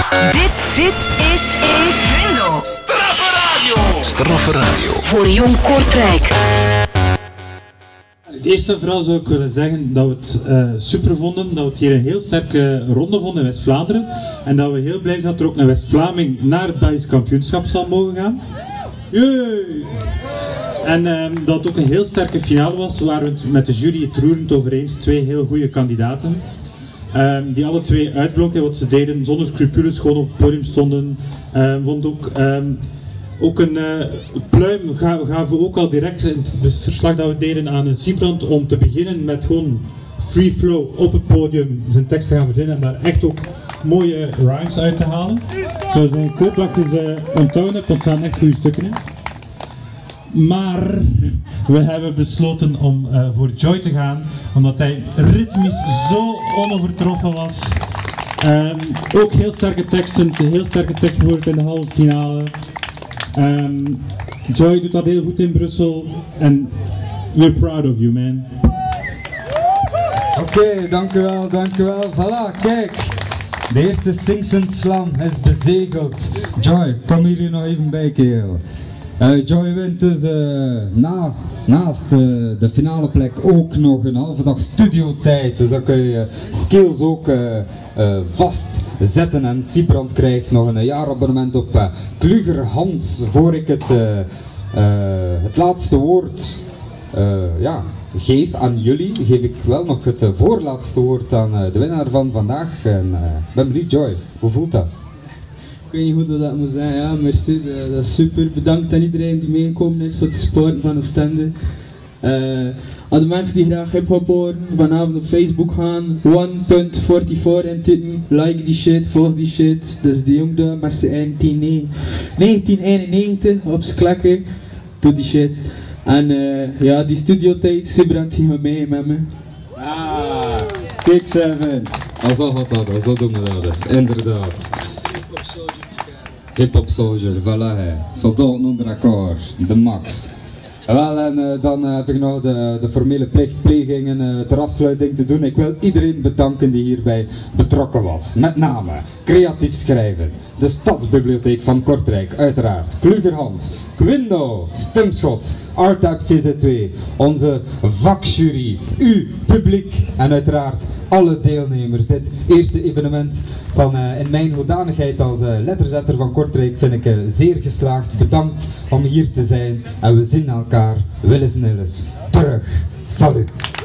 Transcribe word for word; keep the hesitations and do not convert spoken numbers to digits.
Dit, dit is, is Grindel. Straffe Radio. Straffe Radio. Voor Jong Kortrijk. Het eerste en vooral zou ik willen zeggen dat we het uh, super vonden, dat we het hier een heel sterke ronde vonden in West-Vlaanderen. En dat we heel blij zijn dat er ook een West-Vlaming naar het Belgisch kampioenschap zal mogen gaan. Yay! En um, dat het ook een heel sterke finale was, waar we het met de jury het roerend over eens, twee heel goede kandidaten. Um, die alle twee uitblonken wat ze deden, zonder scrupules, gewoon op het podium stonden. Um, vond ook, um, ook een uh, pluim gaven we ook al direct in het verslag dat we deden aan een Siebrand om te beginnen met gewoon free flow op het podium zijn tekst te gaan verzinnen en daar echt ook mooie rhymes uit te halen. Zoals ik hoop dat je ze onthouden hebt, want er staan echt goede stukken in. Maar we hebben besloten om uh, voor Joy te gaan, omdat hij ritmisch zo onovertroffen was. Um, ook heel sterke teksten, heel sterke tekst bijvoorbeeld in de halve finale. Um, Joy doet dat heel goed in Brussel en we're proud of you, man. Oké, okay, dank u wel, dank u wel. Voilà, kijk. De eerste Singsen Slam is bezegeld. Joy, kom hier nog even bij, kerel. Uh, Joy wint dus uh, na, naast uh, de finale plek ook nog een halve dag studiotijd. Dus dan kun je je skills ook uh, uh, vastzetten. En Siebrand krijgt nog een jaarabonnement op uh, Kluger Hans. Voor ik het, uh, uh, het laatste woord uh, ja, geef aan jullie, geef ik wel nog het uh, voorlaatste woord aan uh, de winnaar van vandaag. En uh, ben benieuwd, Joy, hoe voelt dat? Ik weet niet goed wat dat moet zijn, ja, merci, dat, dat is super. Bedankt aan iedereen die meegekomen is voor het supporten van Oostende. Uh, aan de mensen die graag hip-hop horen, vanavond op Facebook gaan, one punt vierentachtig intypen, like die shit, volg die shit. Dat is de jongde met zijn negentien eenennegentig op z'n klekker, doe die shit. En uh, ja, die studiotijd, Siebrand die gaat mee met me. Ah, kijk Seven, al zo gaat dat, zo doen we dat, inderdaad. Hip-hop soldier, voilà, soldaten onder akkoord, de max. Wel, en uh, dan uh, heb ik nog de, de formele plichtplegingen uh, ter afsluiting te doen. Ik wil iedereen bedanken die hierbij betrokken was. Met name Creatief Schrijven, de Stadsbibliotheek van Kortrijk, uiteraard, Kluger Hans, Quindo, Stemschot, Artap V Z twee, onze vakjury, u, publiek en uiteraard alle deelnemers. Dit eerste evenement van, uh, in mijn hoedanigheid als uh, letterzetter van Kortrijk vind ik uh, zeer geslaagd. Bedankt om hier te zijn en we zien elkaar willens en willens terug. Salut!